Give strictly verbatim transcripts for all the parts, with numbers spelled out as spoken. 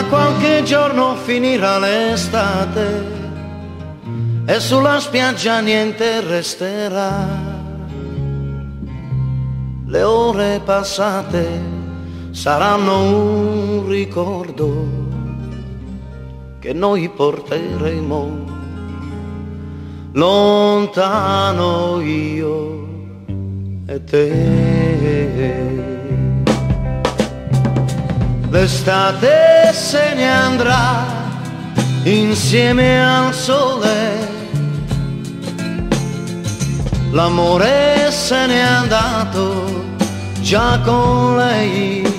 qualche giorno finirà l'estate e sulla spiaggia niente resterà. Le ore passate saranno un ricordo che noi porteremo lontano io e te. L'estate se ne andrà insieme al sole, l'amore se n'è andato già con lei.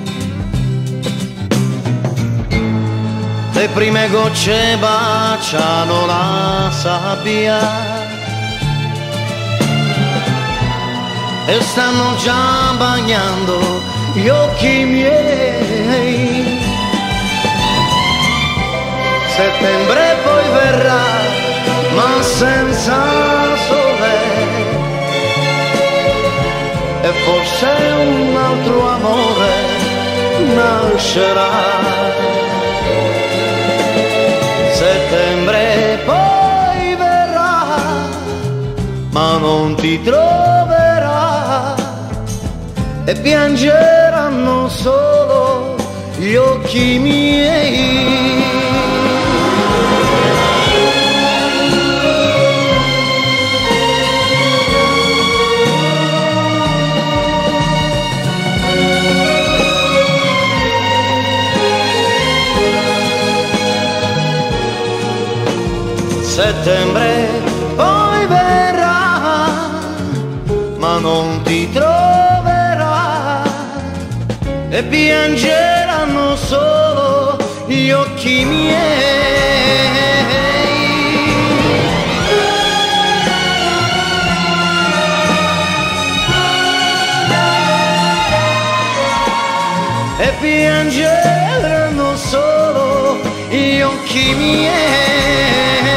Le prime gocce baciano la sabbia e stanno già bagnando gli occhi miei. Settembre poi verrà, ma senza sole, e forse un altro amore nascerà. Settembre poi verrà, ma non ti troverà, e piangeranno solo gli occhi miei. Settembre poi verrà, ma non ti troverà, e piangeranno solo gli occhi miei. E piangeranno solo gli occhi miei.